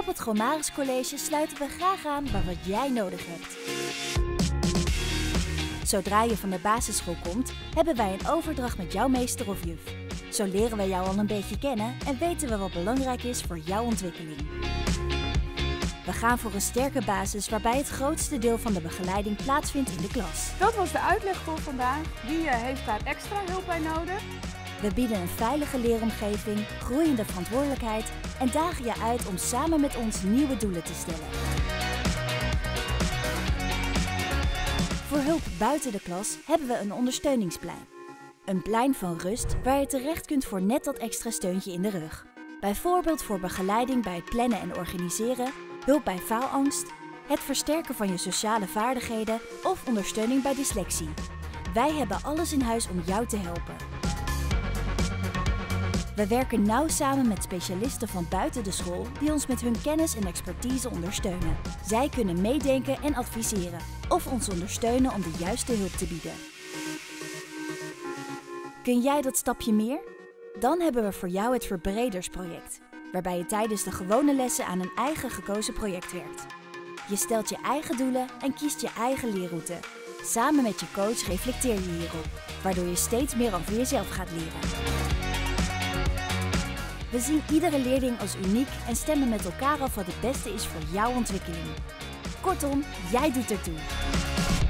Op het Gomarus College sluiten we graag aan bij wat jij nodig hebt. Zodra je van de basisschool komt, hebben wij een overdracht met jouw meester of juf. Zo leren wij jou al een beetje kennen en weten we wat belangrijk is voor jouw ontwikkeling. We gaan voor een sterke basis waarbij het grootste deel van de begeleiding plaatsvindt in de klas. Dat was de uitleg voor vandaag. Wie heeft daar extra hulp bij nodig? We bieden een veilige leeromgeving, groeiende verantwoordelijkheid en dagen je uit om samen met ons nieuwe doelen te stellen. Voor hulp buiten de klas hebben we een ondersteuningsplein. Een plein van rust waar je terecht kunt voor net dat extra steuntje in de rug. Bijvoorbeeld voor begeleiding bij het plannen en organiseren, hulp bij faalangst, het versterken van je sociale vaardigheden of ondersteuning bij dyslexie. Wij hebben alles in huis om jou te helpen. We werken nauw samen met specialisten van buiten de school die ons met hun kennis en expertise ondersteunen. Zij kunnen meedenken en adviseren of ons ondersteunen om de juiste hulp te bieden. Kun jij dat stapje meer? Dan hebben we voor jou het Verbredersproject, waarbij je tijdens de gewone lessen aan een eigen gekozen project werkt. Je stelt je eigen doelen en kiest je eigen leerroute. Samen met je coach reflecteer je hierop, waardoor je steeds meer over jezelf gaat leren. We zien iedere leerling als uniek en stemmen met elkaar af wat het beste is voor jouw ontwikkeling. Kortom, jij doet ertoe.